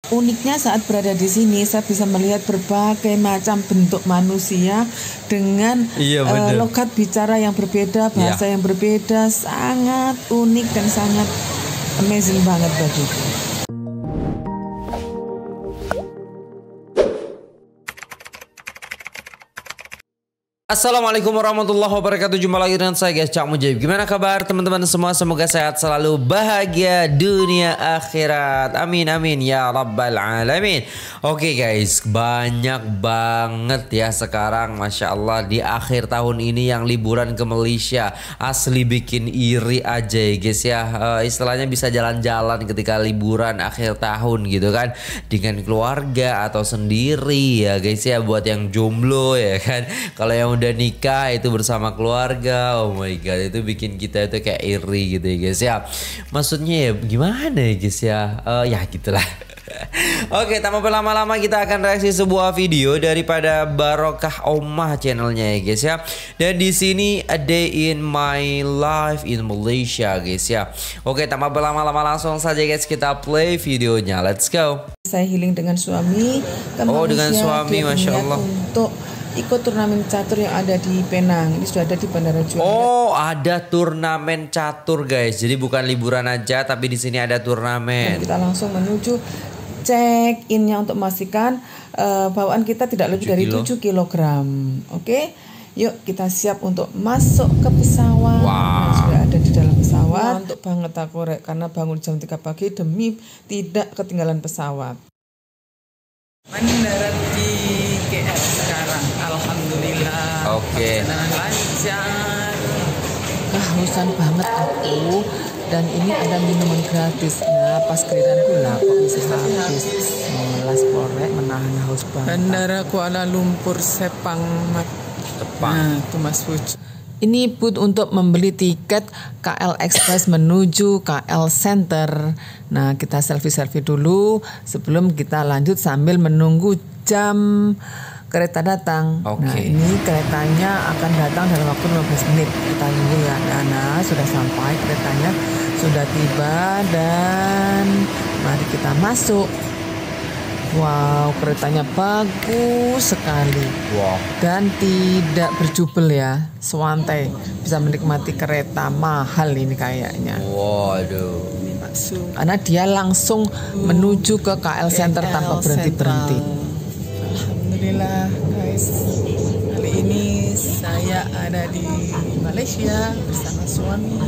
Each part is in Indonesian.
Uniknya saat berada di sini saya bisa melihat berbagai macam bentuk manusia dengan logat bicara yang berbeda, bahasa yang berbeda, sangat unik dan sangat amazing banget bagiku. Assalamualaikum warahmatullahi wabarakatuh. Jumpa lagi dengan saya guys, Cak Mujaib. Gimana kabar teman-teman semua? Semoga sehat selalu, bahagia dunia akhirat. Amin amin ya rabbal alamin. Oke guys, banyak banget ya sekarang Masya Allah di akhir tahun ini yang liburan ke Malaysia. Asli bikin iri aja ya guys ya. Istilahnya bisa jalan-jalan ketika liburan akhir tahun gitu kan, dengan keluarga atau sendiri ya guys ya. Buat yang jomblo ya kan, kalau yang udah nikah itu bersama keluarga, oh my god, itu bikin kita itu kayak iri gitu ya guys ya. Maksudnya ya gimana ya guys ya, ya gitulah. Oke, tanpa berlama-lama kita akan reaksi sebuah video daripada Barokah Omah channelnya ya guys ya. Dan di sini A Day in My Life in Malaysia guys ya. Oke, tanpa berlama-lama langsung saja guys kita play videonya. Let's go. Saya healing dengan suami ke Malaysia, dengan suami, Masya Allah, untuk ikut turnamen catur yang ada di Penang. Ini sudah ada di Bandara Juanda. Oh, ada turnamen catur guys. Jadi bukan liburan aja, tapi di sini ada turnamen. Dan kita langsung menuju check innya untuk memastikan bawaan kita tidak lebih dari 7 kg. Oke, yuk kita siap untuk masuk ke pesawat. Nah, sudah ada di dalam pesawat. Untuk banget aku karena bangun jam 3 pagi demi tidak ketinggalan pesawat. Mendarat di KL sekarang, alhamdulillah. Oke. Lancar. Kehausan banget aku, dan ini ada minuman gratis. Nah, pas giliran gula kok bisa habis. Melas porek menahan haus banget. Bandara Kuala Lumpur Sepang. Nah, itu Mas Fuj. Ini booth untuk membeli tiket KL Express menuju KL Center. Nah, kita selfie-selfie dulu sebelum kita lanjut sambil menunggu jam kereta datang. Nah, ini keretanya akan datang dalam waktu 15 menit. Kita tunggu ya. Nah, sudah sampai, keretanya sudah tiba dan mari kita masuk. Wow, keretanya bagus sekali. Wow. Dan tidak berjubel ya, sewantai. Bisa menikmati kereta mahal ini kayaknya. Waduh. Karena dia langsung menuju ke KL Center tanpa berhenti-berhenti. Alhamdulillah guys, kali ini saya ada di Malaysia bersama suami.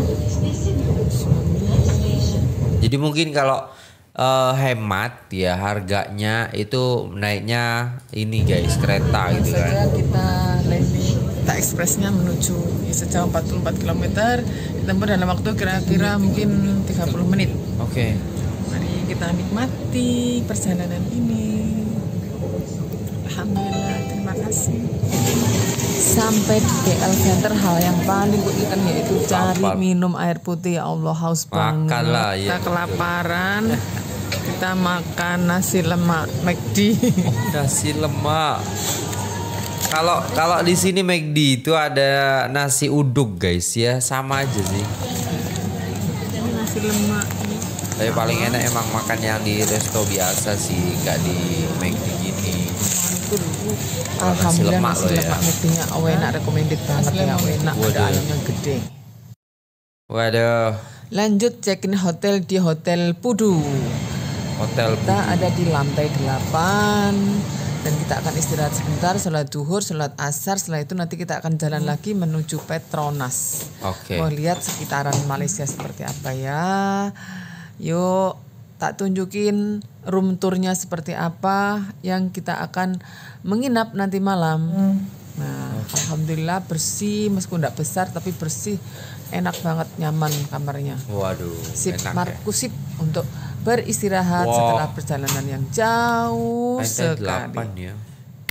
Jadi mungkin kalau hemat ya harganya itu naiknya ini guys, kereta gitu kan. Kita landing kereta ekspresnya menuju sejauh 44 km, ditempuh dalam waktu kira-kira mungkin 30 menit. Oke. Mari kita nikmati perjalanan ini. Alhamdulillah, terima kasih. Sampai di KL Center, hal yang paling kuikan yaitu cari minum air putih. Ya Allah, haus banget. Makanlah, ya, kita kelaparan. Kita makan nasi lemak McD. Oh, nasi lemak. Kalau di sini McD itu ada nasi uduk guys ya, sama aja sih. Ini nasi lemak. Tapi paling enak emang makan yang di resto biasa sih, nggak di McD gini. Alhamdulillah nasi lemak McD-nya enak, recommended banget ya, enak. Ada ayamnya gede. Waduh. Lanjut check-in hotel di Hotel Pudu. Kita ada di lantai 8 dan kita akan istirahat sebentar, sholat duhur, sholat asar. Setelah itu nanti kita akan jalan lagi menuju Petronas. Mau lihat sekitaran Malaysia seperti apa ya. Yuk tak tunjukin room tournya seperti apa yang kita akan menginap nanti malam. Nah, alhamdulillah bersih, meskipun tidak besar tapi bersih, enak banget, nyaman kamarnya. Waduh, sip, Markus sip untuk beristirahat setelah perjalanan yang jauh sekali. Ya.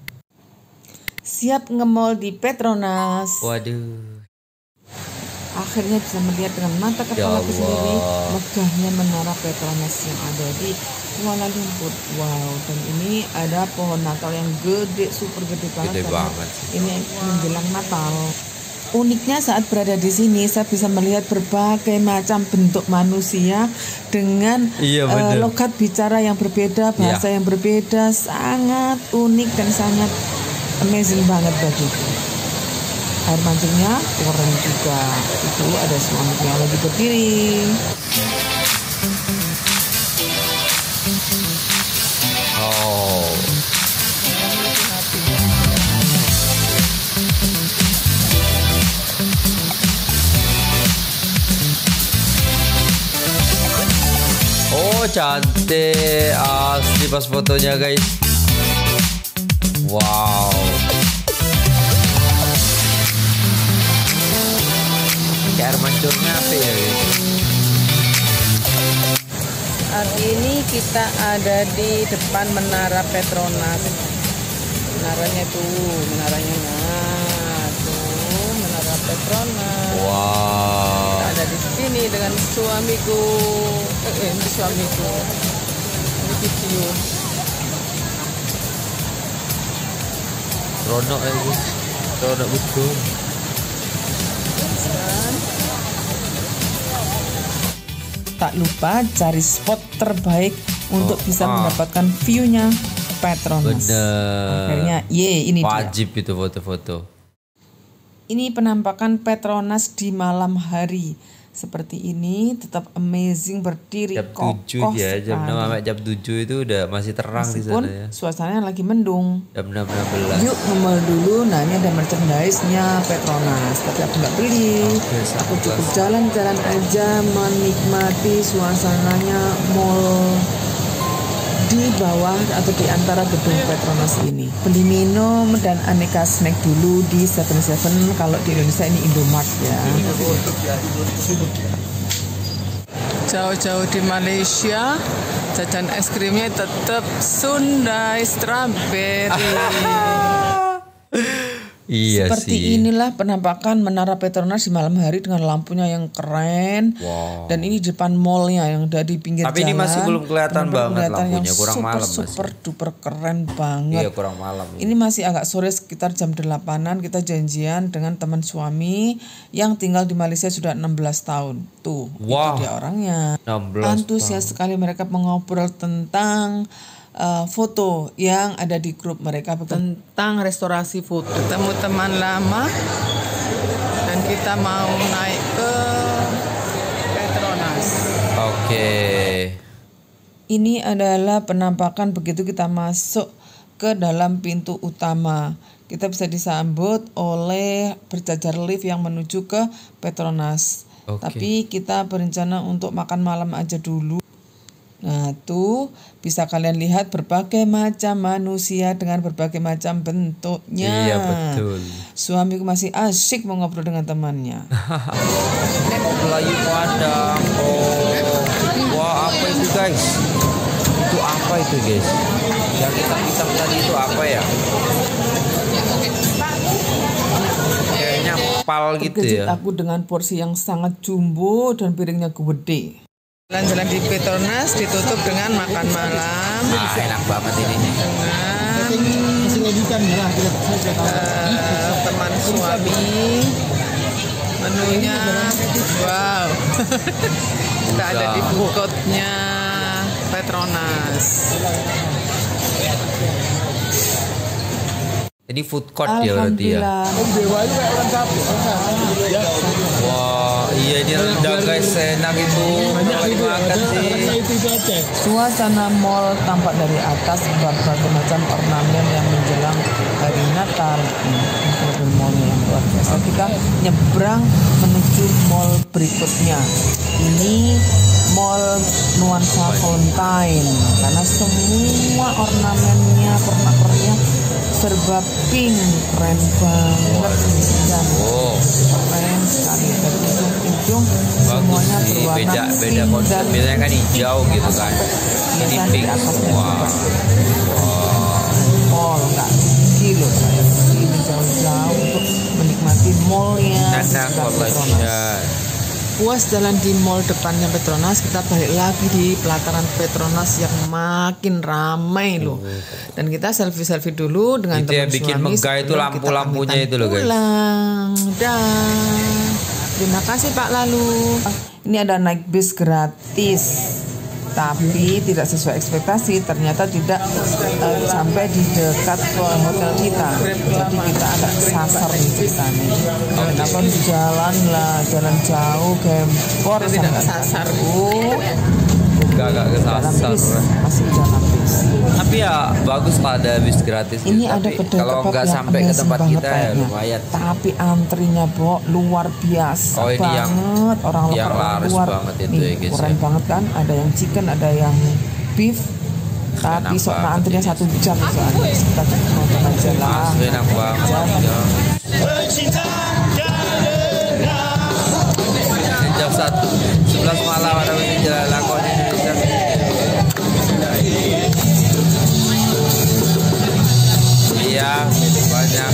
Siap nge-mall di Petronas. Waduh. Akhirnya bisa melihat dengan mata kepalaku sendiri megahnya menara Petronas yang ada di Kuala Lumpur. Wow, dan ini ada pohon Natal yang gede, super gede banget. Gede banget. Ini menjelang Natal. Uniknya saat berada di sini saya bisa melihat berbagai macam bentuk manusia dengan logat bicara yang berbeda, bahasa yang berbeda, sangat unik dan sangat amazing banget bagiku. Air mancurnya keren juga. Itu ada suaminya lagi berdiri. Oh cantik asli pas fotonya guys. Wow. Air mancurnya apa ya guys? Saat ini kita ada di depan Menara Petronas. Menaranya tuh, menaranya Menara Petronas. Wow. Kita ada di sini dengan suamiku. Ini suamiku. Ini video. Ronok ya guys. Ronok betul. Tak lupa cari spot terbaik untuk bisa mendapatkan view-nya Petronas. Bener. Akhirnya, ini wajib dia. Itu foto-foto. Ini penampakan Petronas di malam hari. Seperti ini, tetap amazing, berdiri jam kokoh 7 ya, jam 6 sekali. sampai jam 7 itu udah masih terang di Meskipun sana ya. suasananya lagi mendung. Jam 6.16. Yuk ngemol dulu, nah ini ada merchandise-nya Petronas. Tapi aku nggak beli, aku cukup jalan-jalan aja menikmati suasananya mall di bawah atau di antara gedung Petronas ini. Beli minum dan aneka snack dulu di 7-Eleven. Kalau di Indonesia ini Indomart ya. Jauh-jauh di Malaysia, jajan es krimnya tetap Sundai Strawberry. Iya Seperti sih. inilah penampakan Menara Petronas di malam hari dengan lampunya yang keren. Wow. Dan ini di depan mallnya yang udah di pinggir Tapi jalan. ini masih belum kelihatan banget lampunya, yang kurang malam masih. super duper keren banget. Iya kurang malam. Ini masih agak sore sekitar jam 8-an. Kita janjian dengan teman suami yang tinggal di Malaysia sudah 16 tahun. Tuh, Wow. itu dia orangnya. 16 Antusias sekali mereka mengobrol tentang foto yang ada di grup mereka tentang restorasi foto. Ketemu teman lama dan kita mau naik ke Petronas. Oke. Ini adalah penampakan begitu kita masuk ke dalam pintu utama. Kita bisa disambut oleh berjajar lift yang menuju ke Petronas. Oke. Tapi kita berencana untuk makan malam aja dulu. Nah tuh bisa kalian lihat berbagai macam manusia dengan berbagai macam bentuknya. Iya betul. Suamiku masih asyik mengobrol dengan temannya. Melayu Padang. Oh. Wah apa itu guys? Itu apa itu guys? Yang hitam-hitam tadi itu apa ya? Kayaknya pal gitu Terkejut ya. aku dengan porsi yang sangat jumbo dan piringnya gede. Jalan-jalan di Petronas ditutup dengan makan malam. Nah, enak banget ini. Dengan teman suami. Menunya wow. Kita ada di food court-nya Petronas. Ini food court ya berarti ya. Wah, iya ini rendang guys, enak itu. Lagi makan sih. Suasana mall tampak dari atas, berbagai macam ornamen yang menjelang hari Natal. Mallnya yang luar biasa. Kita nyebrang menuju mall berikutnya. Ini mall nuansa Valentine karena semua ornamennya, pernak-perniknya serba pink, keren banget dan keren sekali dari ujung-ujung semuanya berwarna beda pink konsep. dan Biasanya kan hijau gitu kan. Ini pink semua. Mall nggak rugi loh saya ini jauh-jauh untuk menikmati mallnya Enak Petronas. collection. puas jalan di mall depannya Petronas, kita balik lagi di pelataran Petronas yang makin ramai loh. Dan kita selfie-selfie dulu dengan itu teman yang bikin suami megah itu lampu-lampunya itu loh guys. Pulang. Dah. Terima kasih Pak Lalu. Ini ada naik bis gratis, tapi tidak sesuai ekspektasi. Ternyata tidak sampai di dekat hotel kita. Jadi kita agak kesasar nih ceritanya. Kenapa di jalan lah, jalan jauh, gempor tidak kesasar. Gak kesasar. Masih jalan bis. Tapi ya bagus lah ada bis gratis. Ini gitu. ada kedai kalau nggak sampai ke tempat kita ya lumayan. Tapi antrinya luar biasa. Oh ini banget. Orang yang laris luar banget itu nih, ya guys. Keren banget kan? Ada yang chicken, ada yang beef. Tapi soalnya antrinya 1 jam soalnya. Kita nonton aja lah. Enak banget. Jam 11 malam ada mesin jalan lakon Indonesia. Iya banyak.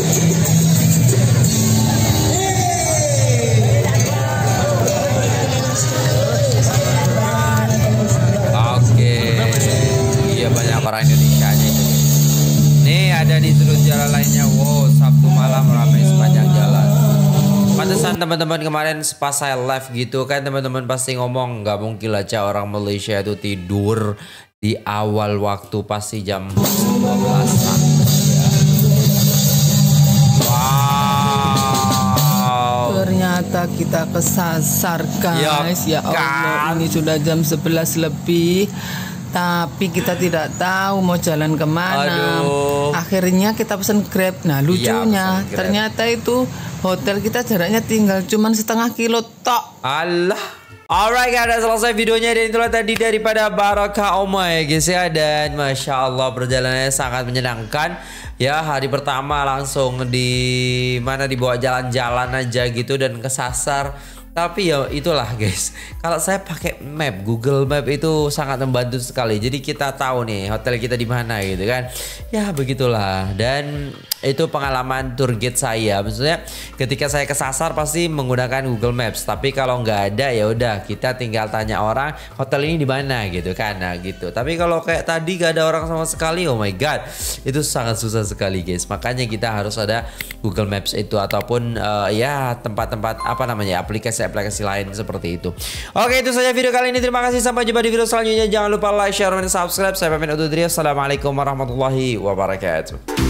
Oke, iya banyak orang Indonesia nya itu. Nih ada di sudut jalan lainnya. Wow, Sabtu malam ramai sepanjang jalan. Pantesan teman-teman kemarin pas saya live gitu kan teman-teman pasti ngomong nggak mungkin lah orang Malaysia itu tidur di awal waktu pasti jam 12-an. Wow. Ternyata kita kesasar guys. Ya Allah, ini sudah jam 11 lebih. Tapi kita tidak tahu mau jalan kemana. Aduh. Akhirnya kita pesan Grab. Nah lucunya ternyata itu hotel kita jaraknya tinggal cuman setengah kilo tok. Allah. Alright guys, udah selesai videonya dan itulah tadi daripada Barakah Oma ya guys ya. Dan Masya Allah perjalanannya sangat menyenangkan. Ya hari pertama langsung dibawa jalan-jalan aja gitu dan kesasar. Tapi ya itulah guys, kalau saya pakai map, Google Map itu sangat membantu sekali. Jadi kita tahu nih hotel kita di mana gitu kan. Ya begitulah. Dan itu pengalaman tour guide saya. Maksudnya ketika saya kesasar pasti menggunakan Google Maps. Tapi kalau nggak ada ya udah kita tinggal tanya orang hotel ini di mana gitu kan. Nah gitu. Tapi kalau kayak tadi gak ada orang sama sekali, oh my god, itu sangat susah sekali guys. Makanya kita harus ada Google Maps itu ataupun ya tempat-tempat aplikasi lain seperti itu. Oke, itu saja video kali ini. Terima kasih, sampai jumpa di video selanjutnya. Jangan lupa like, share, dan subscribe. Saya pamit undur diri. Assalamualaikum warahmatullahi wabarakatuh.